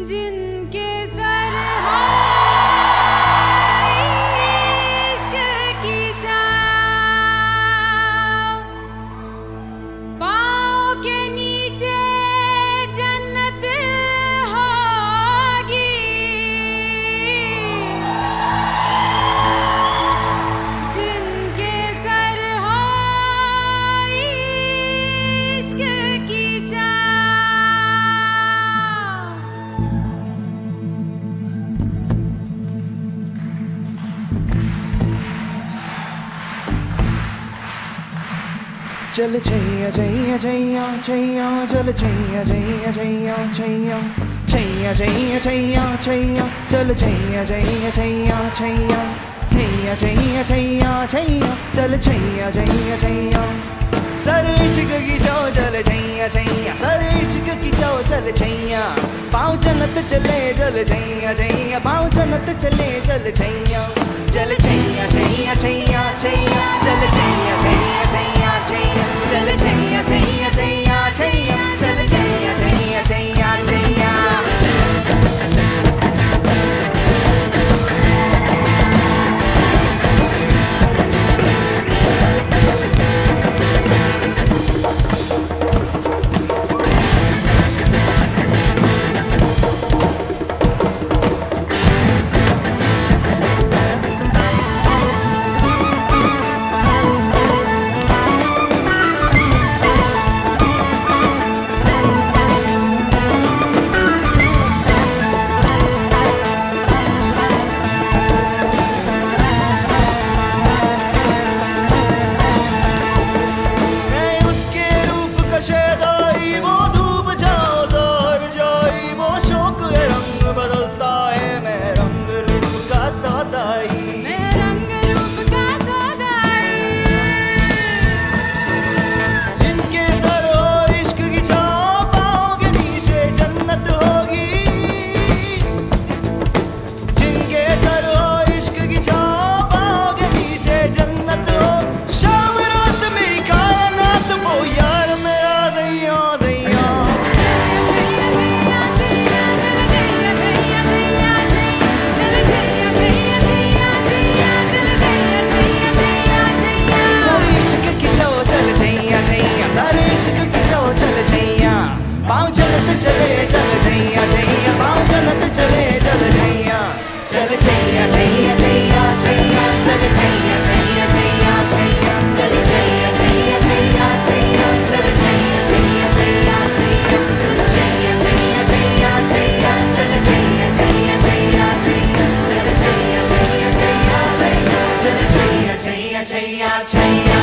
जिनके सर इश्क की छाँव, पाँव के नीचे जन्नत होगी। जिनके सर इश्क की छाँव। चल छैया छैया छैया छैया, चल छैया छैया छैया छैया, छैया छैया छैया छैया, चल छैया छैया छैया छैया, छैया छैया छैया छैया, चल छैया छैया छैया। सर इश्क की जाओ चल छैया छैया, सर इश्क की जाओ चल छैया, पाँव जन्नत चले चल छैया छैया, पाँव जन्नत चले चल छैया, चल छैया छैया छैया छैया, चल छैया छैया छैया छैया, चल छैया छैया छैया छैया, चल छैया छैया छैया छैया। पाँव जन्नत चले चल छैया छैया, पाँव जन्नत चले चल छैया, चल छैया छैया छैया छैया, चल छैया छैया छैया छैया, चल छैया छैया छैया छैया, चल छैया छैया छैया छैया, छैया छैया छैया छैया, चल छैया छैया छैया छैया, चल छैया छैया छैया छैया, चल छैया छैया छैया छैया।